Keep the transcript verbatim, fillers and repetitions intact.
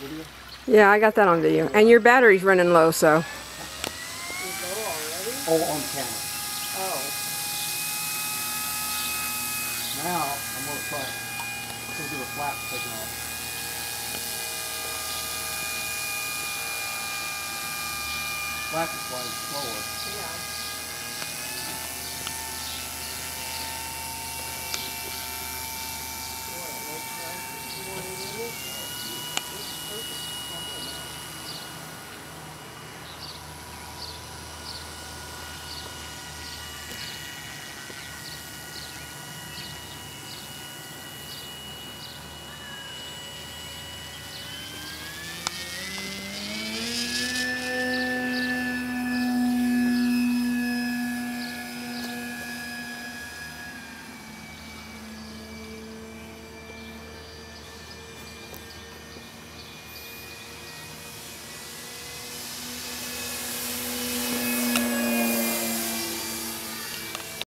video? Yeah, I got that on video. And your battery's running low, so. Oh, on camera. Oh. Now, I'm going to try it. Let's do the flaps taking off. Flaps is flying slower. Yeah.